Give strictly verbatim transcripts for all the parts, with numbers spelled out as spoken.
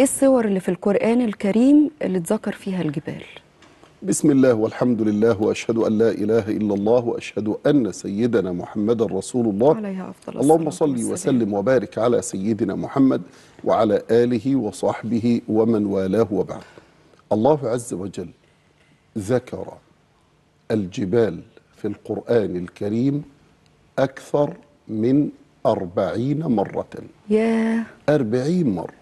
ايه الصور اللي في القرآن الكريم اللي اتذكر فيها الجبال؟ بسم الله والحمد لله وأشهد أن لا إله إلا الله وأشهد أن سيدنا محمد رسول الله. عليها أفضل اللهم الصلاة صل والسلام. وسلم وبارك على سيدنا محمد وعلى آله وصحبه ومن والاه وبعد. الله عز وجل ذكر الجبال في القرآن الكريم أكثر من أربعين مرة. ياه، أربعين مرة.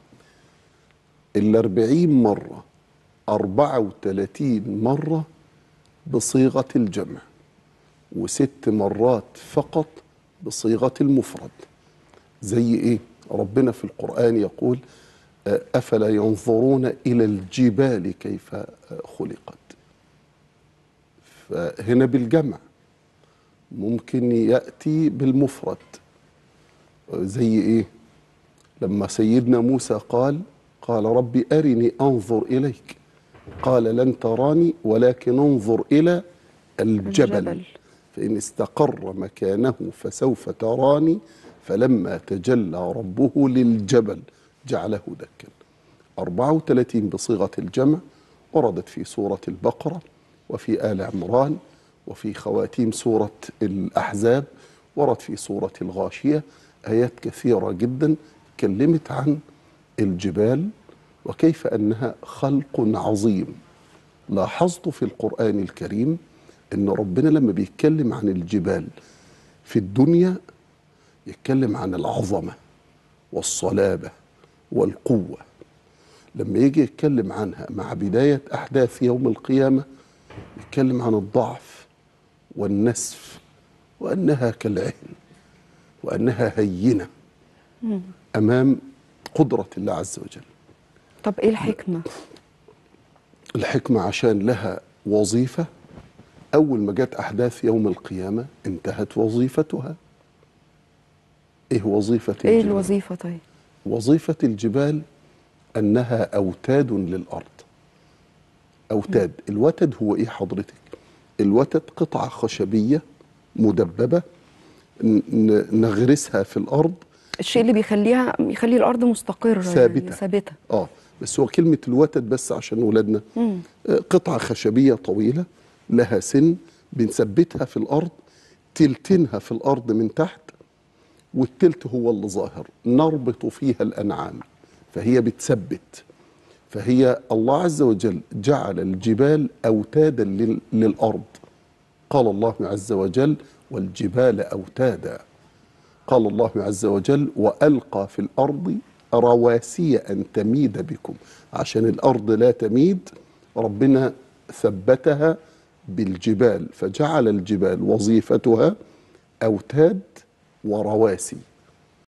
الأربعين مرة أربعة وثلاثين مرة بصيغة الجمع، وست مرات فقط بصيغة المفرد. زي إيه؟ ربنا في القرآن يقول: أفلا ينظرون إلى الجبال كيف خلقت. فهنا بالجمع. ممكن يأتي بالمفرد. زي إيه؟ لما سيدنا موسى قال قال ربي أرني أنظر إليك، قال لن تراني ولكن انظر إلى الجبل, الجبل فإن استقر مكانه فسوف تراني فلما تجلى ربه للجبل جعله دكا. أربعة وثلاثين بصيغة الجمع وردت في سورة البقرة وفي آل عمران وفي خواتيم سورة الأحزاب، ورد في سورة الغاشية. آيات كثيرة جدا كلمت عن الجبال وكيف أنها خلق عظيم. لاحظت في القرآن الكريم أن ربنا لما بيتكلم عن الجبال في الدنيا يتكلم عن العظمة والصلابة والقوة. لما يجي يتكلم عنها مع بداية أحداث يوم القيامة يتكلم عن الضعف والنسف، وأنها كالعهن وأنها هينة أمام قدرة الله عز وجل. طب ايه الحكمة؟ الحكمة عشان لها وظيفة. أول ما جت أحداث يوم القيامة انتهت وظيفتها. إيه وظيفة الجبال؟ ايه الوظيفة طيب؟ وظيفة الجبال أنها أوتاد للأرض. أوتاد. الوتد هو إيه حضرتك؟ الوتد قطعة خشبية مدببة نغرسها في الأرض، الشيء اللي بيخليها يخلي الأرض مستقرة ثابتة. يعني ثابتة. آه بس هو كلمة الوتد بس عشان ولادنا. مم. قطعة خشبية طويلة لها سن بنثبتها في الأرض، تلتينها في الأرض من تحت والتلت هو اللي ظاهر، نربط فيها الأنعام فهي بتثبت. فهي الله عز وجل جعل الجبال أوتادا للأرض. قال الله عز وجل: والجبال أوتادا. قال الله عز وجل: وألقى في الأرض رواسي أن تميد بكم. عشان الأرض لا تميد ربنا ثبتها بالجبال، فجعل الجبال وظيفتها أوتاد ورواسي.